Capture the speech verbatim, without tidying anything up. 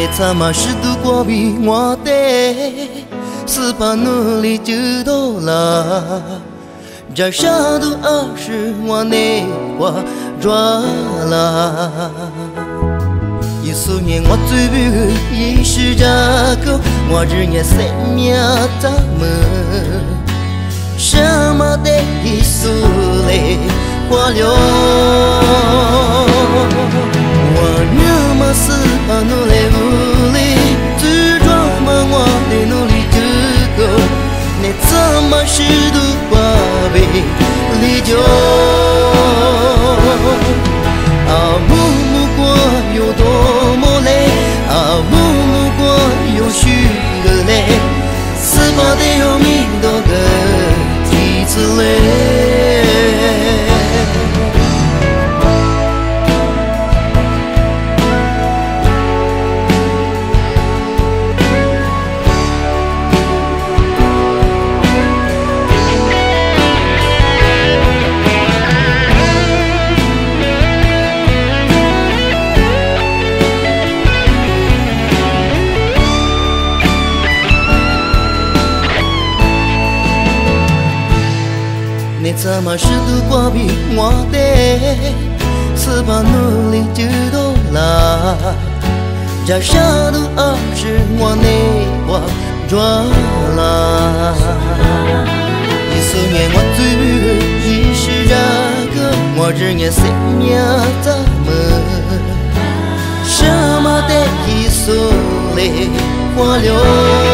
怎么是度过比我的，是把努力就到了，这下都二十我内我抓了。一四年我最不也是这个，我日夜三秒咱们，什么的一苏嘞花流。我那么是把努力努力，只装满我的努力足够，你怎么是都挂背离就？啊，木木过有多么累，啊，木木过有许个累，是把的有命多个体子累。你怎么是度过比我的，是把努力就到了，这下都二十我内我抓了。一四年我最一是这个，我日夜三秒咱们，什么的一苏嘞花流。